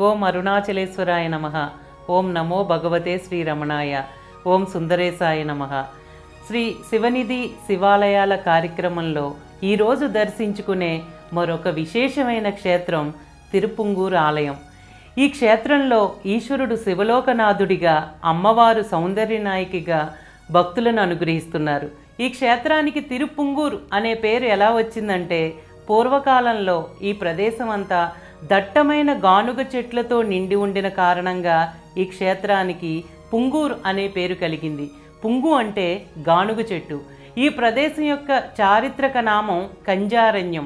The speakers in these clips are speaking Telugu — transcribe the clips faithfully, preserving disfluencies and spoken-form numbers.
ఓం అరుణాచలేశ్వరాయ నమః. ఓం నమో భగవతే శ్రీరమణాయ. ఓం సుందరేశాయ నమః. శ్రీ శివనిధి శివాలయాల కార్యక్రమంలో ఈరోజు దర్శించుకునే మరొక విశేషమైన క్షేత్రం తిరుపుంగూరు ఆలయం. ఈ క్షేత్రంలో ఈశ్వరుడు శివలోకనాథుడిగా, అమ్మవారు సౌందర్యనాయకిగా భక్తులను అనుగ్రహిస్తున్నారు. ఈ క్షేత్రానికి తిరుపుంగూరు అనే పేరు ఎలా వచ్చిందంటే, పూర్వకాలంలో ఈ ప్రదేశం అంతా దట్టమైన గానుగ చెట్లతో నిండి ఉండిన కారణంగా ఈ క్షేత్రానికి పుంగూరు అనే పేరు కలిగింది. పుంగు అంటే గానుగ చెట్టు. ఈ ప్రదేశం యొక్క చారిత్రక నామం కంజారణ్యం.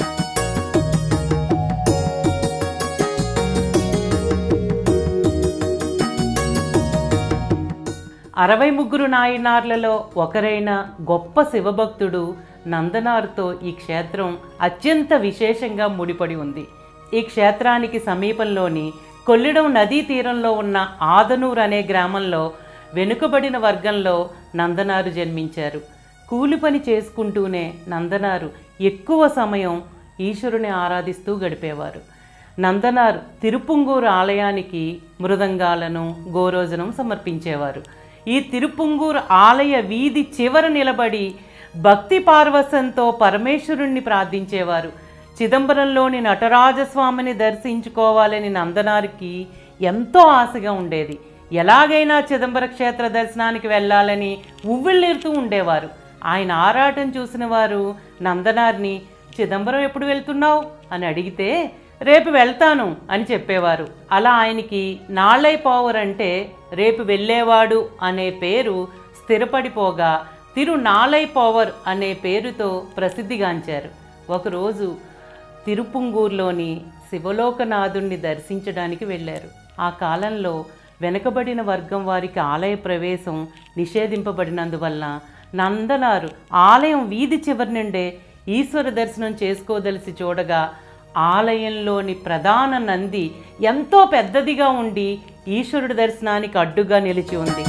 అరవై ముగ్గురు నాయనార్లలో ఒకరైన గొప్ప శివభక్తుడు నందనార్తో ఈ క్షేత్రం అత్యంత విశేషంగా ముడిపడి ఉంది. ఈ క్షేత్రానికి సమీపంలోని కొల్లిడం నదీ తీరంలో ఉన్న ఆదనూర్ అనే గ్రామంలో వెనుకబడిన వర్గంలో నందనారు జన్మించారు. కూలి పని చేసుకుంటూనే నందనారు ఎక్కువ సమయం ఈశ్వరుని ఆరాధిస్తూ గడిపేవారు. నందనారు తిరుపుంగూరు ఆలయానికి మృదంగాలను, గోరోజనం సమర్పించేవారు. ఈ తిరుపుంగూరు ఆలయ వీధి చివర నిలబడి భక్తి పార్వశంతో పరమేశ్వరుణ్ణి ప్రార్థించేవారు. చిదంబరంలోని నటరాజస్వామిని దర్శించుకోవాలని నందనారికి ఎంతో ఆశగా ఉండేది. ఎలాగైనా చిదంబర క్షేత్ర దర్శనానికి వెళ్ళాలని ఉవ్విళ్ళేరుతూ ఉండేవారు. ఆయన ఆరాటం చూసిన వారు నందనార్ని, చిదంబరం ఎప్పుడు వెళ్తున్నావు అని అడిగితే, రేపు వెళ్తాను అని చెప్పేవారు. అలా ఆయనకి నాళ్ళై పవర్ అంటే రేపు వెళ్ళేవాడు అనే పేరు స్థిరపడిపోగా తిరు నాళై పవర్ అనే పేరుతో ప్రసిద్ధిగాంచారు. ఒకరోజు తిరుపుంగూరులోని శివలోకనాథుణ్ణి దర్శించడానికి వెళ్ళారు. ఆ కాలంలో వెనుకబడిన వర్గం వారికి ఆలయ ప్రవేశం నిషేధింపబడినందువల్ల నందనారు ఆలయం వీధి చివరి నుండే ఈశ్వర దర్శనం చేసుకోదలిసి చూడగా, ఆలయంలోని ప్రధాన నంది ఎంతో పెద్దదిగా ఉండి ఈశ్వరుడి దర్శనానికి అడ్డుగా నిలిచి ఉంది.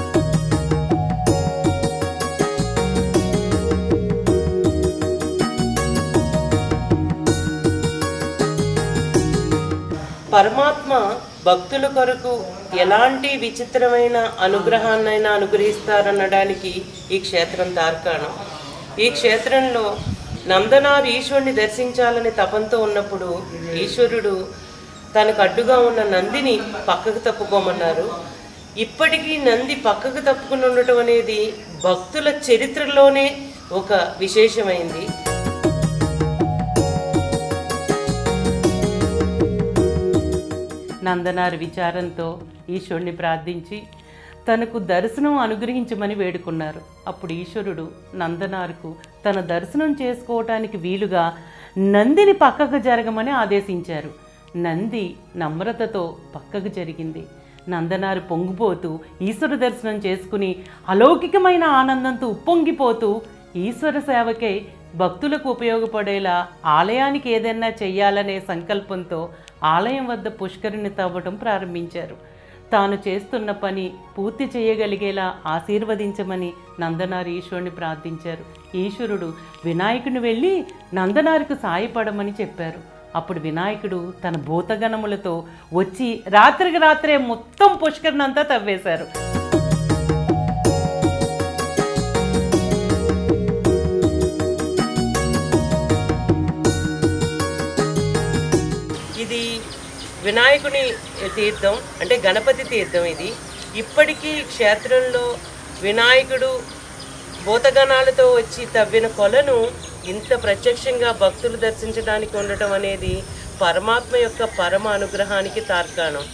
పరమాత్మ భక్తుల కొరకు ఎలాంటి విచిత్రమైన అనుగ్రహాన్నైనా అనుగ్రహిస్తారనడానికి ఈ క్షేత్రం తార్కాణం. ఈ క్షేత్రంలో నందనారు ఈశ్వరుని దర్శించాలని తపంతో ఉన్నప్పుడు ఈశ్వరుడు తనకు అడ్డుగా ఉన్న నందిని పక్కకు తప్పుకోమన్నారు. ఇప్పటికీ నంది పక్కకు తప్పుకుని ఉండటం అనేది భక్తుల చరిత్రలోనే ఒక విశేషమైంది. నందనారు విచారంతో ఈశ్వరుని ప్రార్థించి తనకు దర్శనం అనుగ్రహించమని వేడుకున్నారు. అప్పుడు ఈశ్వరుడు నందనారుకు తన దర్శనం చేసుకోవటానికి వీలుగా నందిని పక్కకు జరగమని ఆదేశించారు. నంది నమ్రతతో పక్కకు జరిగింది. నందనారు పొంగిపోతూ ఈశ్వర దర్శనం చేసుకుని అలౌకికమైన ఆనందంతో ఉప్పొంగిపోతూ ఈశ్వర సేవకై భక్తులకు ఉపయోగపడేలా ఆలయానికి ఏదైనా చెయ్యాలనే సంకల్పంతో ఆలయం వద్ద పుష్కరిణి తవ్వటం ప్రారంభించారు. తాను చేస్తున్న పని పూర్తి చేయగలిగేలా ఆశీర్వదించమని నందనారు ఈశ్వరుని ప్రార్థించారు. ఈశ్వరుడు వినాయకుని వెళ్ళి నందనారుకు సాయపడమని చెప్పారు. అప్పుడు వినాయకుడు తన భూతగణములతో వచ్చి రాత్రికి రాత్రే మొత్తం పుష్కరిణంతా తవ్వేశారు. ఇది వినాయకుని తీర్థం, అంటే గణపతి తీర్థం. ఇది ఇప్పటికీ క్షేత్రంలో వినాయకుడు భూతగణాలతో వచ్చి తవ్విన కొలను ఇంత ప్రత్యక్షంగా భక్తులు దర్శించడానికి ఉండటం అనేది పరమాత్మ యొక్క పరమ అనుగ్రహానికి తార్కాణం.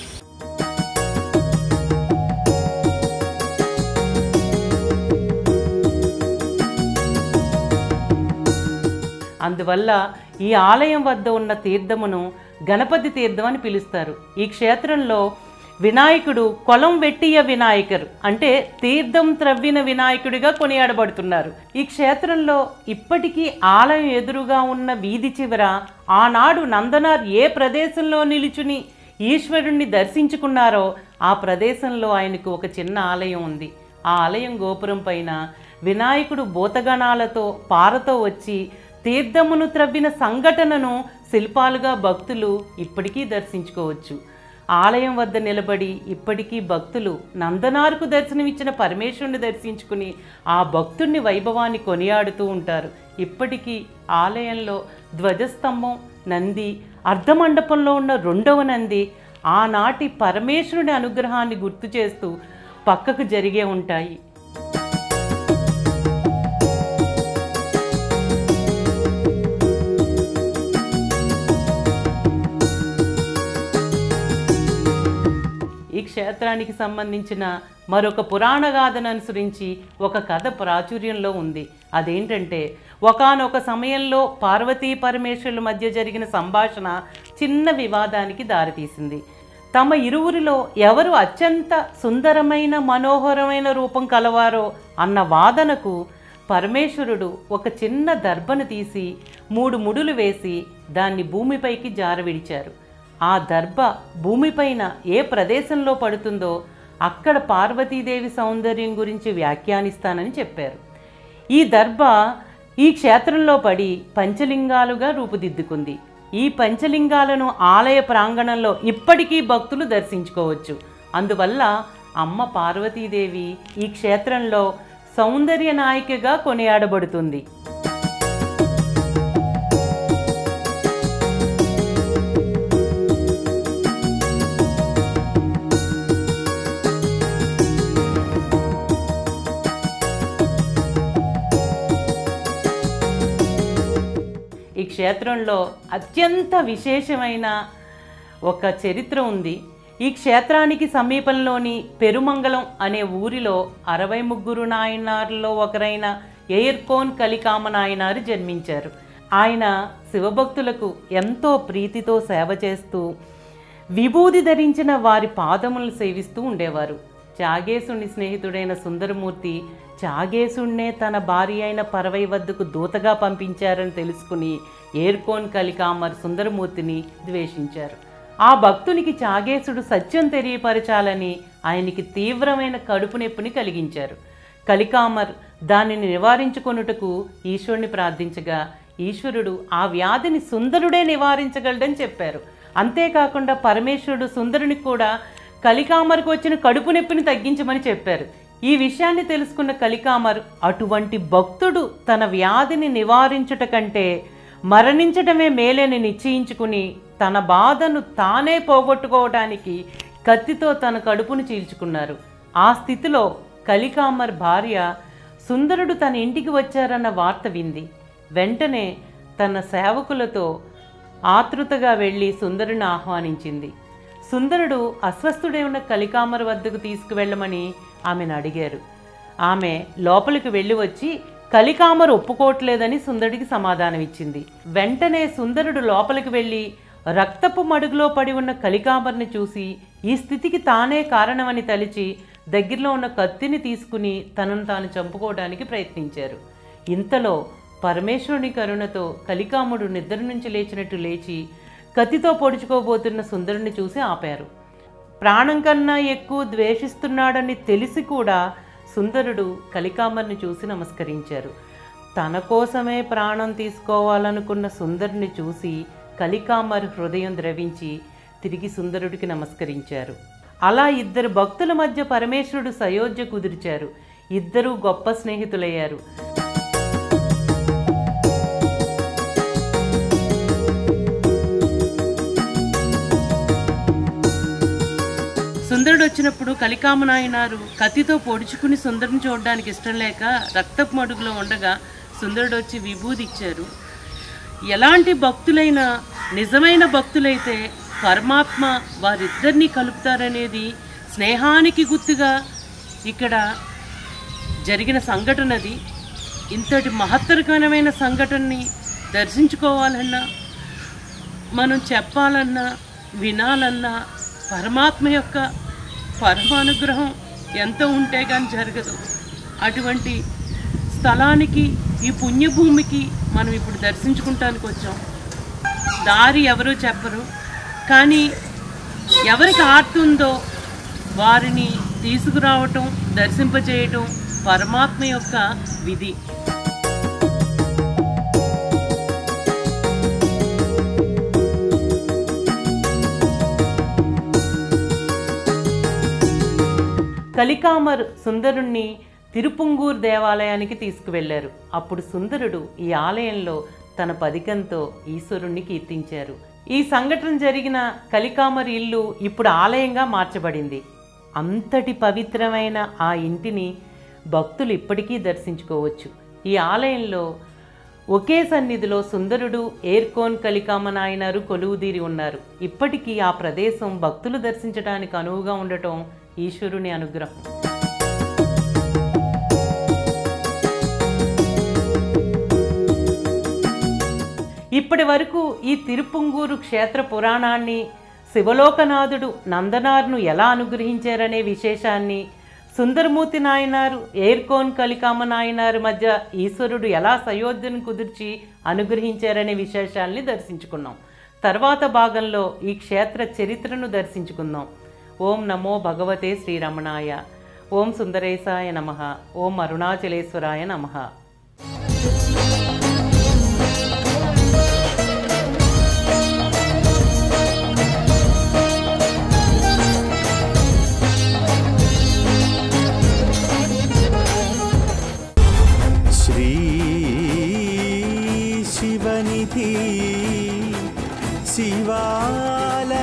అందువల్ల ఈ ఆలయం వద్ద ఉన్న తీర్థమును గణపతి తీర్థం అని పిలుస్తారు. ఈ క్షేత్రంలో వినాయకుడు కొలం వెట్టియ వినాయకరు, అంటే తీర్థం త్రవ్విన వినాయకుడిగా కొనియాడబడుతున్నారు. ఈ క్షేత్రంలో ఇప్పటికీ ఆలయం ఎదురుగా ఉన్న వీధి చివర ఆనాడు నందనార్ ఏ ప్రదేశంలో నిలుచుని ఈశ్వరుణ్ణి దర్శించుకున్నారో ఆ ప్రదేశంలో ఆయనకు ఒక చిన్న ఆలయం ఉంది. ఆ ఆలయం గోపురం పైన వినాయకుడు భూతగణాలతో పారతో వచ్చి తీర్థమును త్రవ్విన సంఘటనను శిల్పాలుగా భక్తులు ఇప్పటికీ దర్శించుకోవచ్చు. ఆలయం వద్ద నిలబడి ఇప్పటికీ భక్తులు నందనార్కు దర్శనమిచ్చిన పరమేశ్వరుని దర్శించుకుని ఆ భక్తుడిని వైభవాన్ని కొనియాడుతూ ఉంటారు. ఇప్పటికీ ఆలయంలో ధ్వజస్తంభం, నంది, అర్ధమండపంలో ఉన్న రెండవ నంది ఆనాటి పరమేశ్వరుని అనుగ్రహాన్ని గుర్తు చేస్తూ పక్కకు జరిగే ఉంటాయి. ఈ క్షేత్రానికి సంబంధించిన మరొక పురాణ గాథను అనుసరించి ఒక కథ ప్రాచుర్యంలో ఉంది. అదేంటంటే, ఒకానొక సమయంలో పార్వతీ పరమేశ్వరుల మధ్య జరిగిన సంభాషణ చిన్న వివాదానికి దారితీసింది. తమ ఇరువురిలో ఎవరు అత్యంత సుందరమైన మనోహరమైన రూపం కలవారో అన్న వాదనకు పరమేశ్వరుడు ఒక చిన్న దర్భను తీసి మూడు ముడులు వేసి దాన్ని భూమిపైకి జారవిడిచారు. ఆ దర్భ భూమిపైన ఏ ప్రదేశంలో పడుతుందో అక్కడ పార్వతీదేవి సౌందర్యం గురించి వ్యాఖ్యానిస్తానని చెప్పారు. ఈ దర్భ ఈ క్షేత్రంలో పడి పంచలింగాలుగా రూపుదిద్దుకుంది. ఈ పంచలింగాలను ఆలయ ప్రాంగణంలో ఇప్పటికీ భక్తులు దర్శించుకోవచ్చు. అందువల్ల అమ్మ పార్వతీదేవి ఈ క్షేత్రంలో సౌందర్య నాయికగా కొనియాడబడుతుంది. ఈ క్షేత్రంలో అత్యంత విశేషమైన ఒక చరిత్ర ఉంది. ఈ క్షేత్రానికి సమీపంలోని పెరుమంగళం అనే ఊరిలో అరవై ముగ్గురు నాయనార్లలో ఒకరైన ఎయిర్కోన్ కలికామ నాయనారు జన్మించారు. ఆయన శివభక్తులకు ఎంతో ప్రీతితో సేవ చేస్తూ విభూది ధరించిన వారి పాదములను సేవిస్తూ ఉండేవారు. చాగేశుని స్నేహితుడైన సుందరమూర్తి చాగేశుణ్ణే తన భార్య అయిన పరవై వద్దకు దూతగా పంపించారని తెలుసుకుని ఎయిర్కోన్ కలికామర్ సుందరమూర్తిని ద్వేషించారు. ఆ భక్తునికి చాగేశుడు సత్యం తెలియపరచాలని ఆయనకి తీవ్రమైన కడుపు నొప్పిని కలిగించారు. కలికామర్ దానిని నివారించుకొనుటకు ఈశ్వరుని ప్రార్థించగా ఈశ్వరుడు ఆ వ్యాధిని సుందరుడే నివారించగలడని చెప్పారు. అంతేకాకుండా పరమేశ్వరుడు సుందరునికి కూడా కలికామర్కు వచ్చిన కడుపు నొప్పిని తగ్గించమని చెప్పారు. ఈ విషయాన్ని తెలుసుకున్న కలికామర్ అటువంటి భక్తుడు తన వ్యాధిని నివారించుట కంటే మరణించటమే మేలేని నిశ్చయించుకుని తన బాధను తానే పోగొట్టుకోవడానికి కత్తితో తన కడుపును చీల్చుకున్నారు. ఆ స్థితిలో కలికామర్ భార్య సుందరుడు తన ఇంటికి వచ్చారన్న వార్త వింది. వెంటనే తన సేవకులతో ఆతృతగా వెళ్ళి సుందరుని ఆహ్వానించింది. సుందరుడు అస్వస్థుడై ఉన్న కలికామర్ వద్దకు తీసుకువెళ్ళమని ఆమెను అడిగారు. ఆమె లోపలికి వెళ్ళి వచ్చి కలికామర్ ఒప్పుకోవట్లేదని సుందరుడికి సమాధానం ఇచ్చింది. వెంటనే సుందరుడు లోపలికి వెళ్ళి రక్తపు మడుగులో పడి ఉన్న కలికామర్ని చూసి ఈ స్థితికి తానే కారణమని తలిచి దగ్గరలో ఉన్న కత్తిని తీసుకుని తనను తాను చంపుకోవడానికి ప్రయత్నించారు. ఇంతలో పరమేశ్వరుని కరుణతో కలికాముడు నిద్ర నుంచి లేచినట్టు లేచి కత్తితో పొడుచుకోబోతున్న సుందరుని చూసి ఆపారు. ప్రాణం కన్నా ఎక్కువ ద్వేషిస్తున్నాడని తెలిసి కూడా సుందరుడు కలికామర్ని చూసి నమస్కరించారు. తన కోసమే ప్రాణం తీసుకోవాలనుకున్న సుందరుని చూసి కలికామర్ హృదయం ద్రవించి తిరిగి సుందరుడికి నమస్కరించారు. అలా ఇద్దరు భక్తుల మధ్య పరమేశ్వరుడు సయోధ్య కుదిర్చారు. ఇద్దరూ గొప్ప స్నేహితులయ్యారు. సుందరుడు వచ్చినప్పుడు కలికామ నాయనారు కత్తితో పొడుచుకుని సుందరుని చూడడానికి ఇష్టం లేక రక్తపు మడుగులో ఉండగా సుందరుడు వచ్చి విభూది ఇచ్చారు. ఎలాంటి భక్తులైనా నిజమైన భక్తులైతే పరమాత్మ వారిద్దరినీ కలుపుతారనేది స్నేహానికి గుర్తుగా ఇక్కడ జరిగిన సంఘటనది. ఇంతటి మహత్తరకరమైన సంఘటనని దర్శించుకోవాలన్నా, మనం చెప్పాలన్నా, వినాలన్నా పరమాత్మ యొక్క పరమానుగ్రహం ఎంత ఉంటే కానీ జరగదు. అటువంటి స్థలానికి, ఈ పుణ్యభూమికి మనం ఇప్పుడు దర్శించుకుంటానికి వచ్చాం. దారి ఎవరూ చెప్పరు, కానీ ఎవరికి ఆర్తి ఉందో వారిని తీసుకురావటం, దర్శింపజేయటం పరమాత్మ యొక్క విధి. కలికామర్ సుందరుణ్ణి తిరుపుంగూర్ దేవాలయానికి తీసుకువెళ్లారు. అప్పుడు సుందరుడు ఈ ఆలయంలో తన పదికంతో ఈశ్వరుణ్ణి కీర్తించారు. ఈ సంఘటన జరిగిన కలికామర్ ఇల్లు ఇప్పుడు ఆలయంగా మార్చబడింది. అంతటి పవిత్రమైన ఆ ఇంటిని భక్తులు ఇప్పటికీ దర్శించుకోవచ్చు. ఈ ఆలయంలో ఒకే సన్నిధిలో సుందరుడు, ఏర్కోన్ కలికామ నాయనారు కొలువుదీరి ఉన్నారు. ఇప్పటికీ ఆ ప్రదేశం భక్తులు దర్శించడానికి అనువుగా ఉండటం ఈశ్వరుని అనుగ్రహం. ఇప్పటి వరకు ఈ తిరుపుంగూరు క్షేత్ర పురాణాన్ని, శివలోకనాథుడు నందనార్ను ఎలా అనుగ్రహించారనే విశేషాన్ని, సుందరమూర్తి నాయనారు, ఏర్కోన్ కలికామ నాయనారు మధ్య ఈశ్వరుడు ఎలా సయోధ్యను కుదిర్చి అనుగ్రహించారనే విశేషాల్ని దర్శించుకున్నాం. తర్వాత భాగంలో ఈ క్షేత్ర చరిత్రను దర్శించుకుందాం. ఓం నమో భగవతే శ్రీరమణాయ. ఓం సుందరేశాయ నమః. ఓం అరుణాచలేశ్వరాయ నమః. शिवनिधि शिवालय